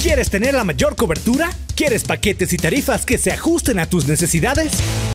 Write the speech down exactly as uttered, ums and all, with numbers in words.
¿Quieres tener la mayor cobertura? ¿Quieres paquetes y tarifas que se ajusten a tus necesidades?